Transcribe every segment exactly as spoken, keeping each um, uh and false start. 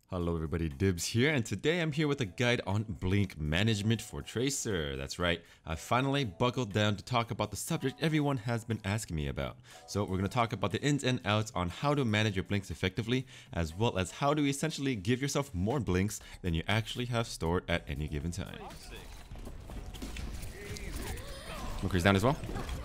Hello everybody, Dibs here, and today I'm here with a guide on blink management for Tracer. That's right, I finally buckled down to talk about the subject everyone has been asking me about. So we're going to talk about the ins and outs on how to manage your blinks effectively, as well as how to essentially give yourself more blinks than you actually have stored at any given time. Mooker's down as well.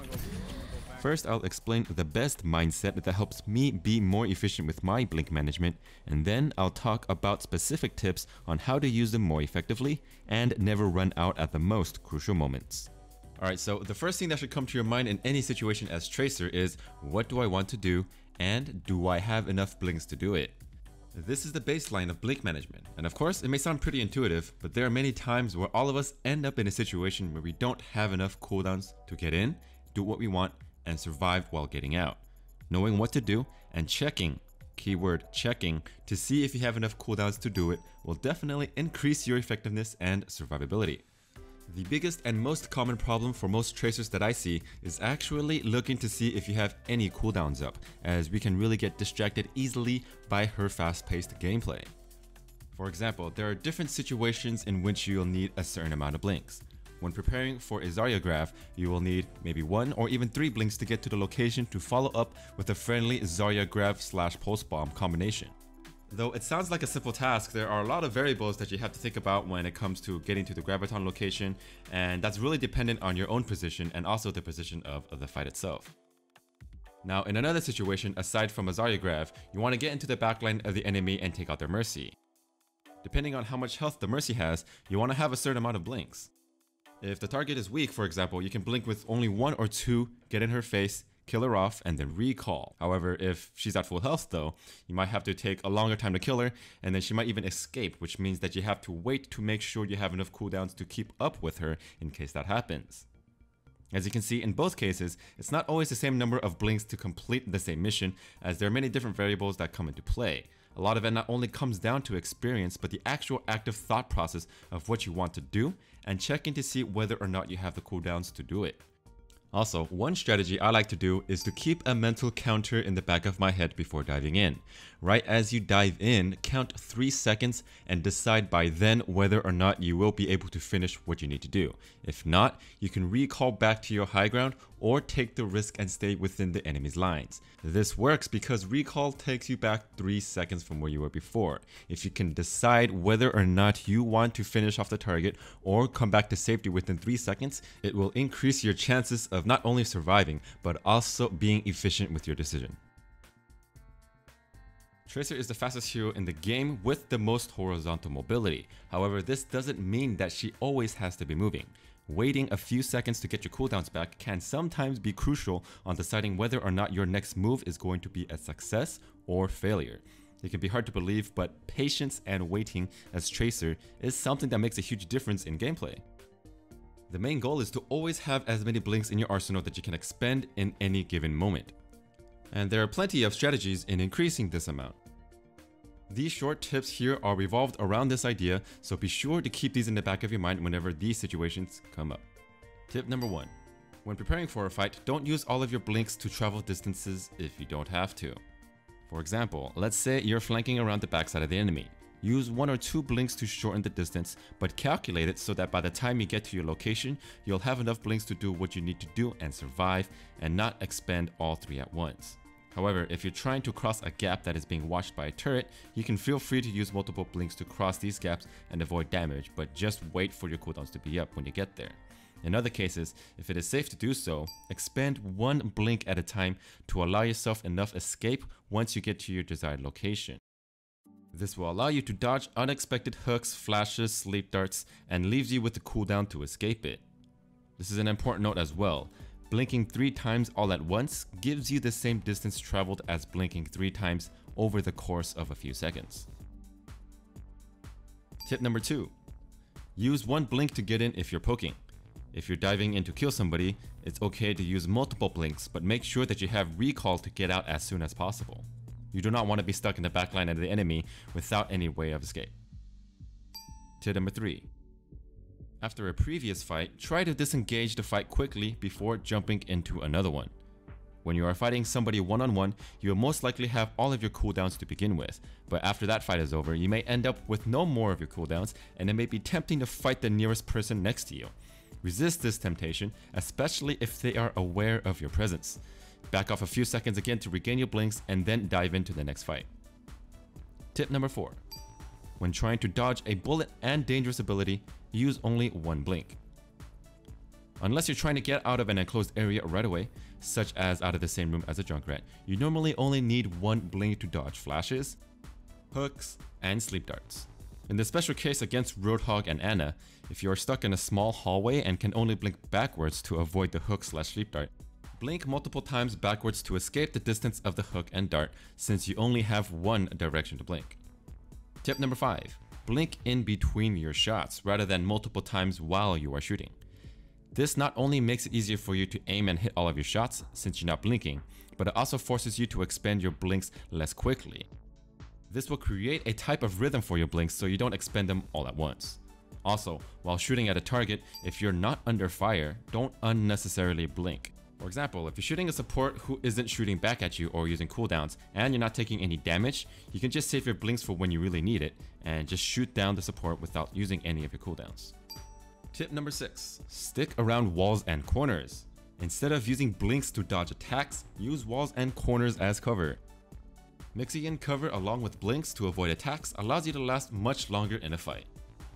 First, I'll explain the best mindset that helps me be more efficient with my blink management, and then I'll talk about specific tips on how to use them more effectively and never run out at the most crucial moments. Alright, so the first thing that should come to your mind in any situation as Tracer is, what do I want to do, and do I have enough blinks to do it? This is the baseline of blink management, and of course it may sound pretty intuitive, but there are many times where all of us end up in a situation where we don't have enough cooldowns to get in, do what we want, and survive while getting out. Knowing what to do and checking, keyword checking, to see if you have enough cooldowns to do it will definitely increase your effectiveness and survivability. The biggest and most common problem for most Tracers that I see is actually looking to see if you have any cooldowns up, as we can really get distracted easily by her fast-paced gameplay. For example, there are different situations in which you'll need a certain amount of blinks. When preparing for a Zarya graph, you will need maybe one or even three blinks to get to the location to follow up with a friendly Zarya graph slash pulse bomb combination. Though it sounds like a simple task, there are a lot of variables that you have to think about when it comes to getting to the graviton location, and that's really dependent on your own position and also the position of, of the fight itself. Now, in another situation, aside from a Zarya graph, you want to get into the backline of the enemy and take out their Mercy. Depending on how much health the Mercy has, you want to have a certain amount of blinks. If the target is weak, for example, you can blink with only one or two, get in her face, kill her off, and then recall. However, if she's at full health though, you might have to take a longer time to kill her, and then she might even escape, which means that you have to wait to make sure you have enough cooldowns to keep up with her in case that happens. As you can see, in both cases, it's not always the same number of blinks to complete the same mission, as there are many different variables that come into play. A lot of it not only comes down to experience, but the actual active thought process of what you want to do, and checking to see whether or not you have the cooldowns to do it. Also, one strategy I like to do is to keep a mental counter in the back of my head before diving in. Right as you dive in, count three seconds and decide by then whether or not you will be able to finish what you need to do. If not, you can recall back to your high ground or take the risk and stay within the enemy's lines. This works because recall takes you back three seconds from where you were before. If you can decide whether or not you want to finish off the target or come back to safety within three seconds, it will increase your chances of not only surviving, but also being efficient with your decision. Tracer is the fastest hero in the game with the most horizontal mobility. However, this doesn't mean that she always has to be moving. Waiting a few seconds to get your cooldowns back can sometimes be crucial on deciding whether or not your next move is going to be a success or failure. It can be hard to believe, but patience and waiting as Tracer is something that makes a huge difference in gameplay. The main goal is to always have as many blinks in your arsenal that you can expend in any given moment. And there are plenty of strategies in increasing this amount. These short tips here are revolved around this idea, so be sure to keep these in the back of your mind whenever these situations come up. Tip number one. When preparing for a fight, don't use all of your blinks to travel distances if you don't have to. For example, let's say you're flanking around the backside of the enemy. Use one or two blinks to shorten the distance, but calculate it so that by the time you get to your location, you'll have enough blinks to do what you need to do and survive, and not expend all three at once. However, if you're trying to cross a gap that is being watched by a turret, you can feel free to use multiple blinks to cross these gaps and avoid damage, but just wait for your cooldowns to be up when you get there. In other cases, if it is safe to do so, expend one blink at a time to allow yourself enough escape once you get to your desired location. This will allow you to dodge unexpected hooks, flashes, sleep darts, and leaves you with the cooldown to escape it. This is an important note as well. Blinking three times all at once gives you the same distance traveled as blinking three times over the course of a few seconds. Tip number two. Use one blink to get in if you're poking. If you're diving in to kill somebody, it's okay to use multiple blinks, but make sure that you have recall to get out as soon as possible. You do not want to be stuck in the backline of the enemy without any way of escape. Tip number three. After a previous fight, try to disengage the fight quickly before jumping into another one. When you are fighting somebody one-on-one, you will most likely have all of your cooldowns to begin with, but after that fight is over, you may end up with no more of your cooldowns, and it may be tempting to fight the nearest person next to you. Resist this temptation, especially if they are aware of your presence. Back off a few seconds again to regain your blinks, and then dive into the next fight. Tip number four. When trying to dodge a bullet and dangerous ability, use only one blink. Unless you're trying to get out of an enclosed area right away, such as out of the same room as a Junkrat, you normally only need one blink to dodge flashes, hooks, and sleep darts. In the special case against Roadhog and Ana, if you are stuck in a small hallway and can only blink backwards to avoid the hook slash sleep dart, blink multiple times backwards to escape the distance of the hook and dart, since you only have one direction to blink. Tip number five. Blink in between your shots rather than multiple times while you are shooting. This not only makes it easier for you to aim and hit all of your shots since you're not blinking, but it also forces you to expend your blinks less quickly. This will create a type of rhythm for your blinks so you don't expend them all at once. Also, while shooting at a target, if you're not under fire, don't unnecessarily blink. For example, if you're shooting a support who isn't shooting back at you or using cooldowns and you're not taking any damage, you can just save your blinks for when you really need it and just shoot down the support without using any of your cooldowns. Tip number six. Stick around walls and corners. Instead of using blinks to dodge attacks, use walls and corners as cover. Mixing in cover along with blinks to avoid attacks allows you to last much longer in a fight.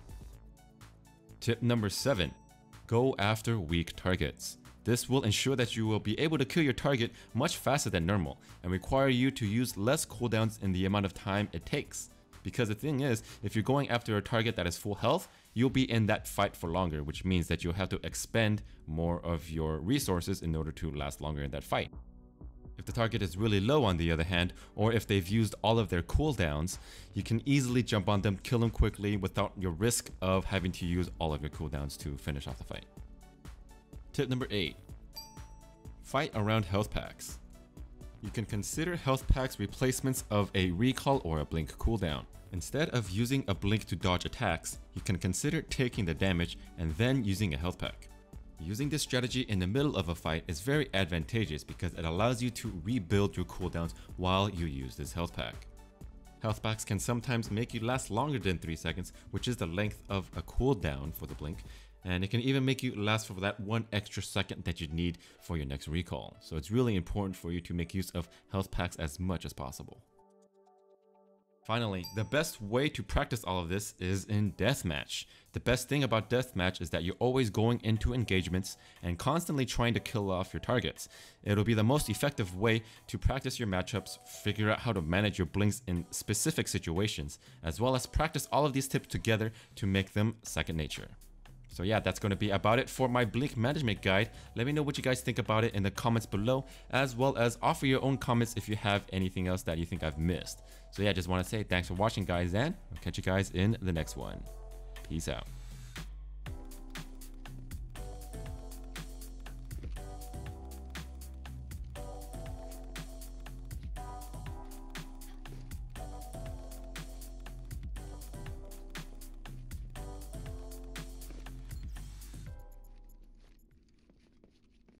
Tip number seven. Go after weak targets. This will ensure that you will be able to kill your target much faster than normal and require you to use less cooldowns in the amount of time it takes. Because the thing is, if you're going after a target that is full health, you'll be in that fight for longer, which means that you'll have to expend more of your resources in order to last longer in that fight. If the target is really low on the other hand, or if they've used all of their cooldowns, you can easily jump on them, kill them quickly without your risk of having to use all of your cooldowns to finish off the fight. Tip number eight. Fight around health packs. You can consider health packs replacements of a recall or a blink cooldown. Instead of using a blink to dodge attacks, you can consider taking the damage and then using a health pack. Using this strategy in the middle of a fight is very advantageous because it allows you to rebuild your cooldowns while you use this health pack. Health packs can sometimes make you last longer than three seconds, which is the length of a cooldown for the blink, and it can even make you last for that one extra second that you need for your next recall. So it's really important for you to make use of health packs as much as possible. Finally, the best way to practice all of this is in deathmatch. The best thing about deathmatch is that you're always going into engagements and constantly trying to kill off your targets. It'll be the most effective way to practice your matchups, figure out how to manage your blinks in specific situations, as well as practice all of these tips together to make them second nature. So yeah, that's going to be about it for my blink management guide. Let me know what you guys think about it in the comments below, as well as offer your own comments if you have anything else that you think I've missed. So yeah, just want to say thanks for watching guys, and I'll catch you guys in the next one. Peace out.